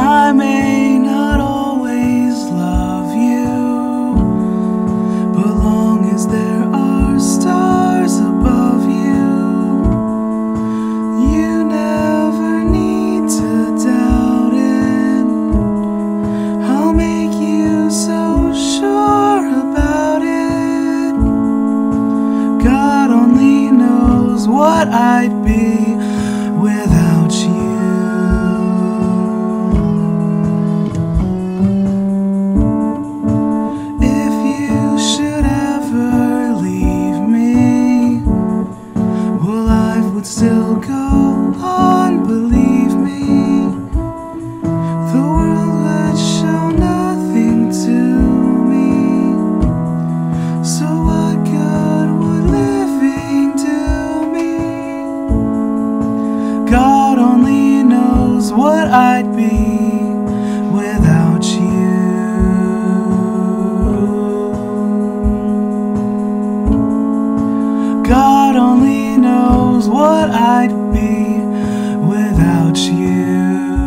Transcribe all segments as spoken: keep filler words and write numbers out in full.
I may not always love you, but long as there are stars above you, you never need to doubt it. I'll make you so sure about it. God only knows what I'd be without you. Would still go on, believe me. The world would show nothing to me. So what good would living do me? God only knows what I'd be without you. God only knows what I'd be without you.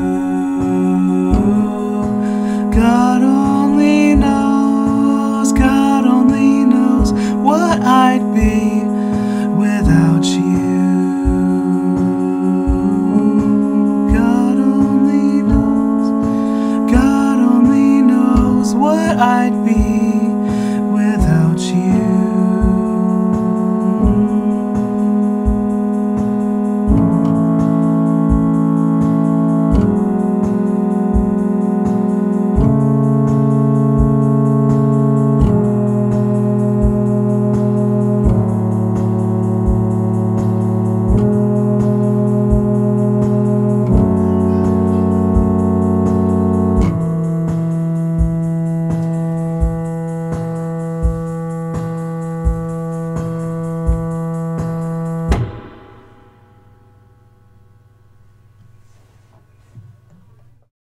God only knows, God only knows what I'd be without you. God only knows, God only knows what I'd be